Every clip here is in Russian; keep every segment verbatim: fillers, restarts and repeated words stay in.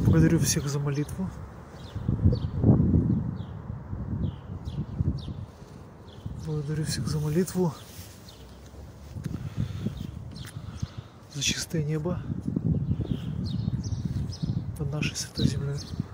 Благодарю всех за молитву. Благодарю всех за молитву, за чистое небо над нашей святой землей.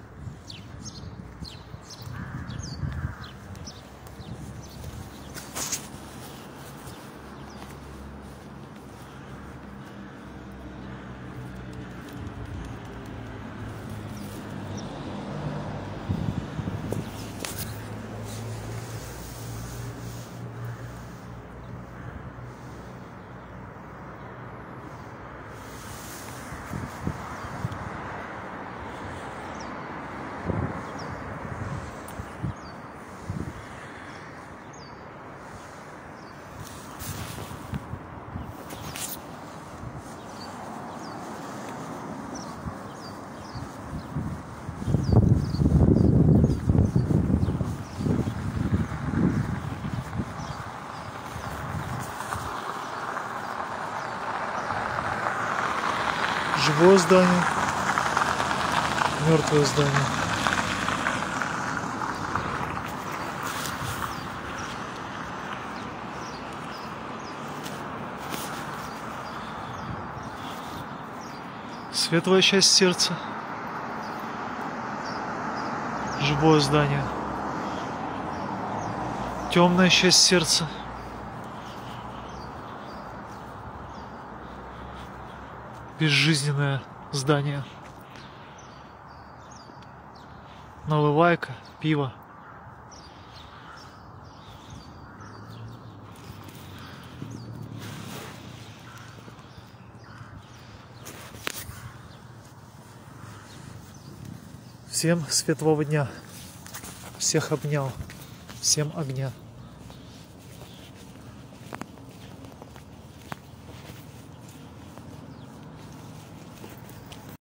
Живое здание, мертвое здание. Светлая часть сердца, живое здание. Темная часть сердца, безжизненное здание. Наливайка, пиво. Всем светлого дня. Всех обнял. Всем огня.